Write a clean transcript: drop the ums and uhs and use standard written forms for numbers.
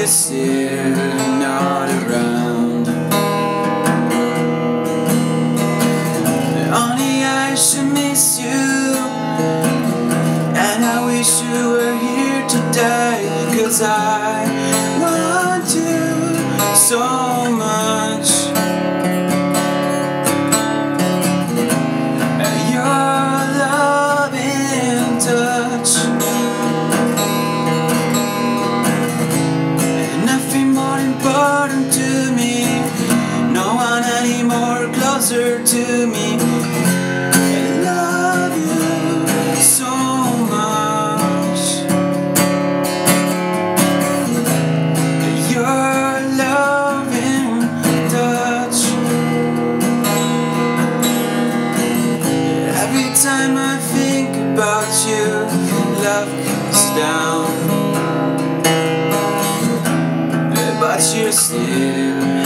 you're still not around. Honey, I should miss you, and I wish you were here today, 'cause I want you so much. Your loving touch, nothing more important to me, no one any more closer to me. I love you so much. Your loving touch. Every time I think about you, love comes down. But you're still